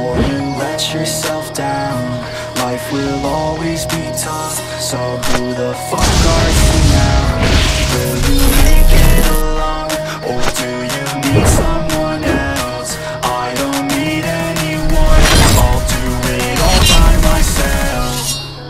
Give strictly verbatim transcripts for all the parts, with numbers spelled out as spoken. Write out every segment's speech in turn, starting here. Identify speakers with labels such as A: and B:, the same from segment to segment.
A: before you let yourself down. Life will always be tough, so who the fuck are you now? Will you make it alone, or do you need someone else? I don't need anyone, I'll do it all by myself.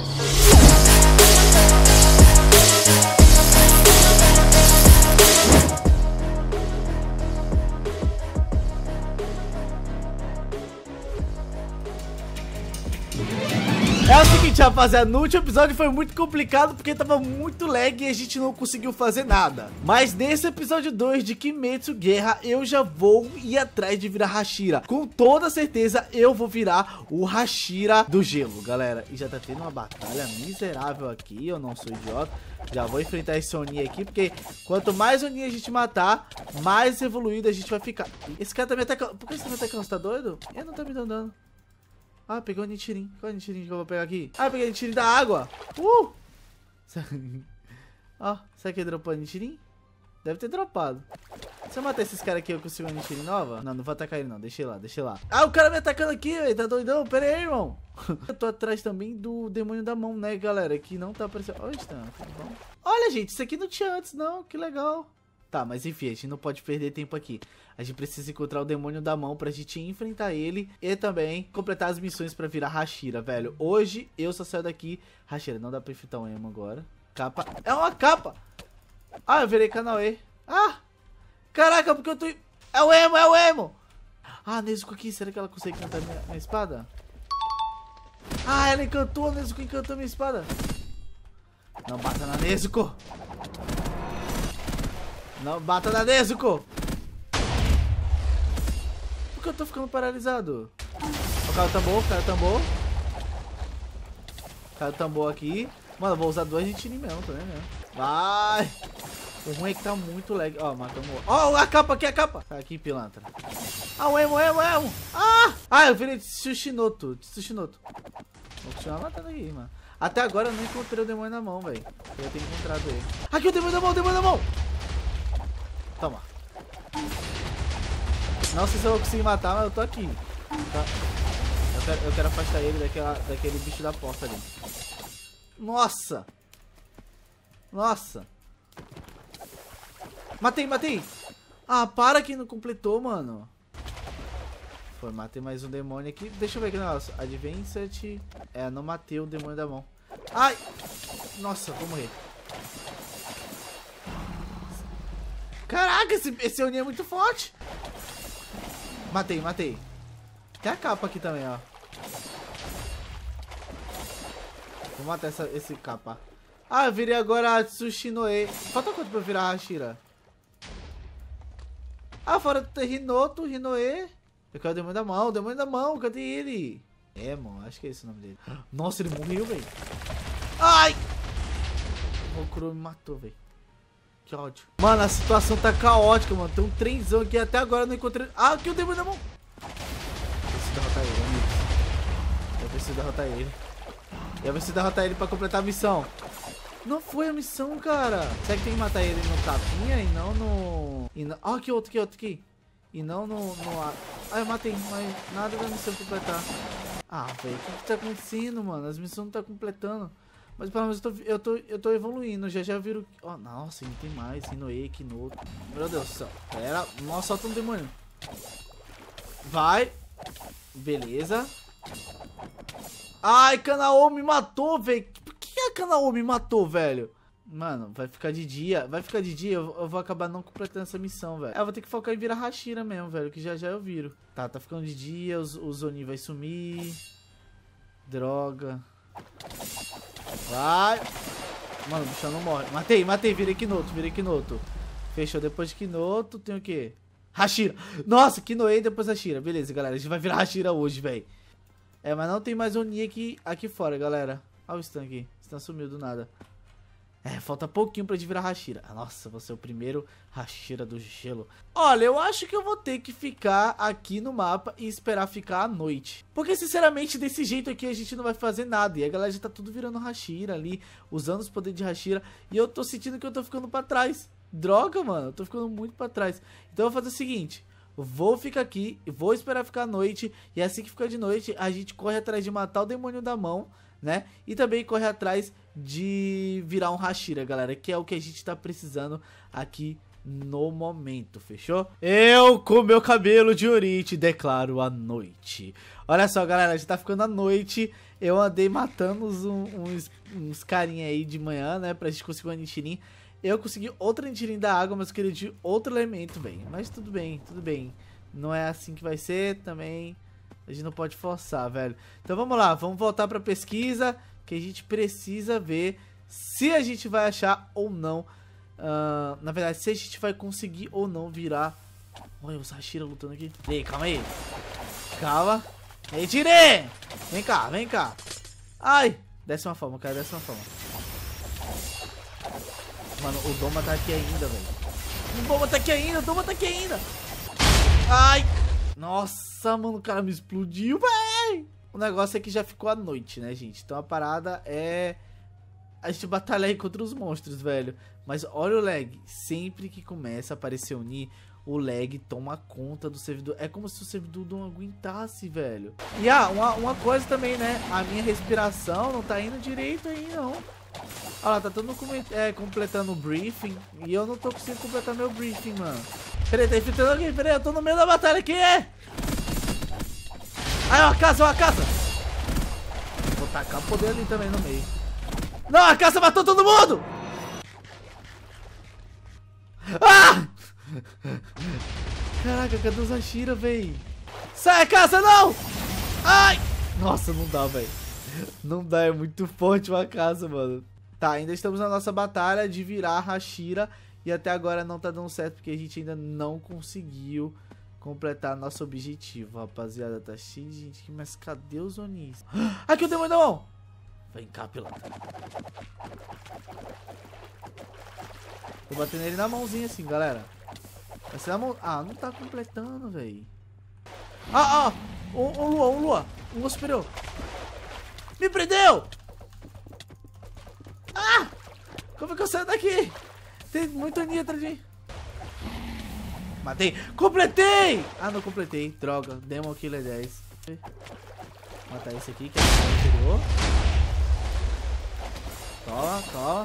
B: É o seguinte, rapaziada, no último episódio foi muito complicado porque tava muito lag e a gente não conseguiu fazer nada. Mas nesse episódio dois de Kimetsu Guerra, eu já vou ir atrás de virar Hashira. Com toda certeza eu vou virar o Hashira do gelo, galera. E já tá tendo uma batalha miserável aqui, eu não sou idiota. Já vou enfrentar esse Oni aqui, porque quanto mais Oni a gente matar, mais evoluído a gente vai ficar. Esse cara tá me atacando. Por que você tá me atacando? Você tá doido? Ele não tá me dando dano. Ah, peguei o Nichirin. Qual é o Nichirin que eu vou pegar aqui? Ah, peguei o Nichirin da água. Uh! Ó, será que ele dropou o Nichirin? Deve ter dropado. Se eu matar esses caras aqui, eu consigo uma Nichirin nova? Não, não vou atacar ele não. Deixa ele lá, deixa ele lá. Ah, o cara me atacando aqui, velho. Tá doidão? Pera aí, irmão. Eu tô atrás também do demônio da mão, né, galera? Que não tá aparecendo. Olha, Stan, tudo bom? Olha, gente, isso aqui não tinha antes, não. Que legal. Tá, mas enfim, a gente não pode perder tempo aqui. A gente precisa encontrar o demônio da mão pra gente enfrentar ele e também completar as missões pra virar Hashira, velho. Hoje eu só saio daqui. Hashira, não dá pra enfrentar um emo agora. Capa. É uma capa! Ah, eu virei Kanae. Ah! Caraca, porque eu tô... É o emo, é o emo! Ah, Nezuko aqui. Será que ela consegue encantar minha, minha espada? Ah, ela encantou. A Nezuko encantou minha espada. Não bata na Nezuko. Não bata na Nezuko. Por que eu tô ficando paralisado? O cara tambor, o cara tambor. O cara tambor aqui. Mano, eu vou usar dois de mesmo, tá vendo? Vai. O ruim é que tá muito lag. Ó, matamos. Ó, a capa aqui, a capa. Tá aqui, pilantra. Ah, o emo, emo, emo. Ah! Ah, eu virei Tsushinoto. Tsushinoto. Vou continuar matando aqui, mano. Até agora eu não encontrei o demônio na mão, velho. Eu tenho encontrado ele. Aqui, o demônio na mão, o demônio na mão. Toma. Não sei se eu vou conseguir matar, mas eu tô aqui. Tá? Eu, quero, eu quero afastar ele daquela, daquele bicho da porta ali. Nossa! Nossa! Matei, matei! Ah, para que não completou, mano. Foi, matei mais um demônio aqui. Deixa eu ver aqui o negócio. Advanced. É, não matei o demônio da mão. Ai! Nossa, vou morrer. Caraca, esse, esse Oni é muito forte. Matei, matei. Tem a capa aqui também, ó. Vou matar essa, esse capa. Ah, eu virei agora a Tsushinoe. Falta quanto pra virar a Hashira? Ah, fora do Hinoto, Hinoe. Eu quero o demônio da mão, o demônio da mão, cadê ele? É, mano, acho que é esse o nome dele. Nossa, ele morreu, velho. Ai! O Kuro me matou, velho. Que ódio. Mano, a situação tá caótica, mano. Tem um trenzão aqui. Até agora eu não encontrei... Ah, aqui o demônio da mão. Eu preciso derrotar ele, amigo. Eu preciso derrotar ele. Eu preciso derrotar ele pra completar a missão. Não foi a missão, cara. Será que tem que matar ele no tapinha e não no... E não... Ah, aqui outro, aqui outro, aqui. E não no... no... Ah, eu matei, mas nada da missão completar. Ah, velho, o que que tá acontecendo, mano? As missões não tá completando. Mas pelo menos eu tô, eu tô, eu tô evoluindo. Já já viro... Oh, nossa, não tem mais. Hinoe, Kinoto. Meu Deus do céu. Pera. Nossa, solta um demônio. Vai. Beleza. Ai, Kanao me matou, velho. Por que a Kanao me matou, velho? Mano, vai ficar de dia. Vai ficar de dia. Eu, eu vou acabar não completando essa missão, velho. Eu vou ter que focar em virar Hashira mesmo, velho. Que já já eu viro. Tá, tá ficando de dia. Os, os Oni vai sumir. Droga. Vai. Mano, o bichão não morre. Matei, matei. Virei Kinoto, virei Kinoto. Fechou. Depois de Kinoto, tem o quê? Hashira. Nossa, Kinoe e depois Hashira. Beleza, galera. A gente vai virar Hashira hoje, velho. É, mas não tem mais Oni aqui, aqui fora, galera. Olha o Stan aqui. O Stan sumiu do nada. É, falta pouquinho pra gente virar Hashira. Nossa, vou ser o primeiro Hashira do gelo. Olha, eu acho que eu vou ter que ficar aqui no mapa e esperar ficar à noite. Porque, sinceramente, desse jeito aqui a gente não vai fazer nada. E a galera já tá tudo virando Hashira ali, usando os poderes de Hashira. E eu tô sentindo que eu tô ficando pra trás. Droga, mano, eu tô ficando muito pra trás. Então eu vou fazer o seguinte. vou ficar aqui, vou esperar ficar noite. E assim que ficar de noite, a gente corre atrás de matar o demônio da mão, né? E também corre atrás de virar um Hashira, galera, que é o que a gente tá precisando aqui no momento, fechou? Eu, com meu cabelo de Orite, declaro a noite. Olha só, galera, já tá ficando a noite. Eu andei matando uns, uns, uns carinha aí de manhã, né, pra gente conseguir uma Nichirin. Eu consegui outra Nichirin da água, mas eu queria de outro elemento, velho. Mas tudo bem, tudo bem. Não é assim que vai ser também. A gente não pode forçar, velho. Então vamos lá, vamos voltar pra pesquisa, que a gente precisa ver se a gente vai achar ou não. Uh, na verdade, se a gente vai conseguir ou não virar. Olha os Hashira lutando aqui. Ei, calma aí. Calma. Ei, tirei! Vem cá, vem cá. Ai, desce uma forma, cara, desce uma forma. Mano, o Doma tá aqui ainda, velho. O Doma tá aqui ainda, o Doma tá aqui ainda. Ai! Nossa, mano, o cara me explodiu, velho. O negócio é que já ficou à noite, né, gente? Então a parada é a gente batalhar aí contra os monstros, velho. Mas olha o lag. Sempre que começa a aparecer o Ni, o lag toma conta do servidor. É como se o servidor não aguentasse, velho. E ah, uma, uma coisa também, né? A minha respiração não tá indo direito aí, não. Olha lá, tá todo mundo é, completando o briefing. E eu não tô conseguindo completar meu briefing, mano. Peraí, tá infiltrando alguém. Peraí, eu tô no meio da batalha. Quem é? Aí, ó, a casa, ó, a casa. Vou tacar o poder ali também no meio. Não, a casa matou todo mundo! Ah! Caraca, cadê os Hashira, véi? Sai, a casa, não! Ai! Nossa, não dá, velho. Não dá, é muito forte uma casa, mano. Tá, ainda estamos na nossa batalha de virar Hashira. E até agora não tá dando certo, porque a gente ainda não conseguiu completar nosso objetivo, rapaziada. Tá cheio de gente aqui, mas cadê os Onis? Aqui o demônio da mão! Vem cá, pilantra. Tô batendo ele na mãozinha assim, galera. Vai ser na mão... Ah, não tá completando, velho. Ah, ah! Um, um lua, um lua. Um lua superior. Me prendeu! Ah! Como é que eu saio daqui? Tem muito Oni atrás de mim. Matei. Completei! Ah, não completei. Droga. Demon Killer dez. Vou matar esse aqui, que é o anterior. Toma, toma.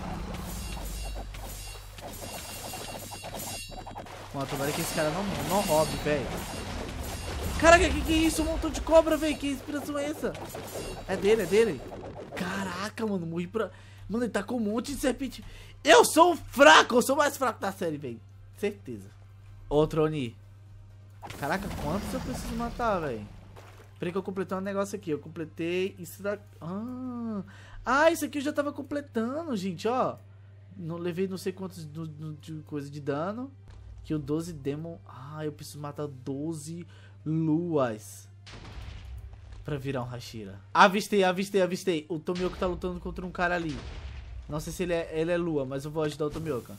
B: Mano, tomara que esse cara não, não roube, velho. Caraca, que que é isso? Um montão de cobra, velho. Que inspiração é essa? É dele, é dele. Caraca, mano, morri pra... Mano, ele tá com um monte de serpente. Eu sou fraco, eu sou o mais fraco da série, velho. Certeza. Outro Oni. Caraca, quantos eu preciso matar, velho? Peraí que eu completei um negócio aqui. Eu completei isso daqui. Ah, ah, isso aqui eu já tava completando, gente, ó. Não levei não sei quantos do, do, de coisa de dano. Que o doze Demon... Ah, eu preciso matar doze luas pra virar um Hashira. Avistei, avistei, avistei. O Tomioka tá lutando contra um cara ali. Não sei se ele é, ele é lua, mas eu vou ajudar o Tomioka.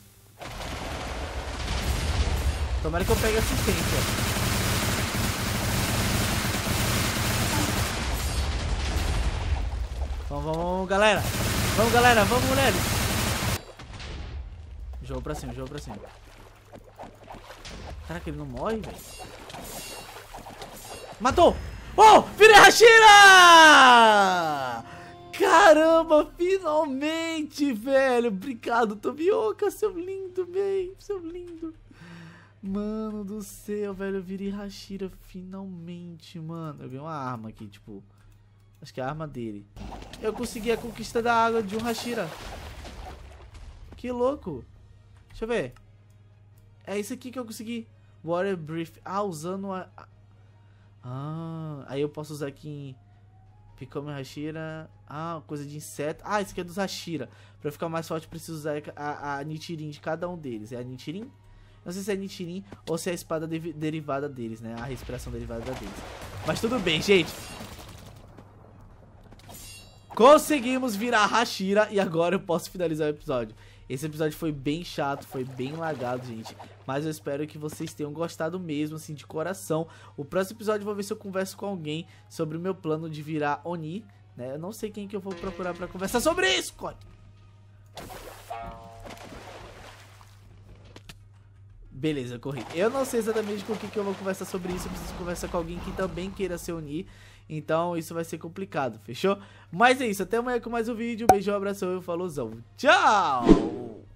B: Tomara que eu pegue assistência. Vamos, vamos, vamos, galera. Vamos, galera. Vamos, mulheres. Jogo pra cima, jogo pra cima. Caraca, ele não morre, velho. Matou! Oh, virei Hashira! Caramba, finalmente, velho. Obrigado, Tomioka, seu lindo, velho. Seu lindo. Mano do céu, velho. Eu virei Hashira finalmente, mano. Eu vi uma arma aqui, tipo... Acho que é a arma dele. Eu consegui a conquista da água de um Hashira. Que louco. Deixa eu ver. É isso aqui que eu consegui. Water Breath. Ah, usando a... Ah, aí eu posso usar aqui em... Become Hashira. Ah, coisa de inseto. Ah, isso aqui é dos Hashira. Pra ficar mais forte, eu preciso usar a, a Nichirin de cada um deles. É a Nichirin? Não sei se é Nichirin ou se é a espada de, derivada deles, né? A respiração derivada deles. Mas tudo bem, gente. Conseguimos virar Hashira e agora eu posso finalizar o episódio. Esse episódio foi bem chato, foi bem lagado, gente. Mas eu espero que vocês tenham gostado mesmo, assim, de coração. O próximo episódio eu vou ver se eu converso com alguém sobre o meu plano de virar Oni, né? Eu não sei quem que eu vou procurar pra conversar sobre isso, Cody. Beleza, eu corri. Eu não sei exatamente com o que, que eu vou conversar sobre isso. Eu preciso conversar com alguém que também queira se unir. Então isso vai ser complicado, fechou? Mas é isso, até amanhã com mais um vídeo. Beijão, abração e falou, tchau!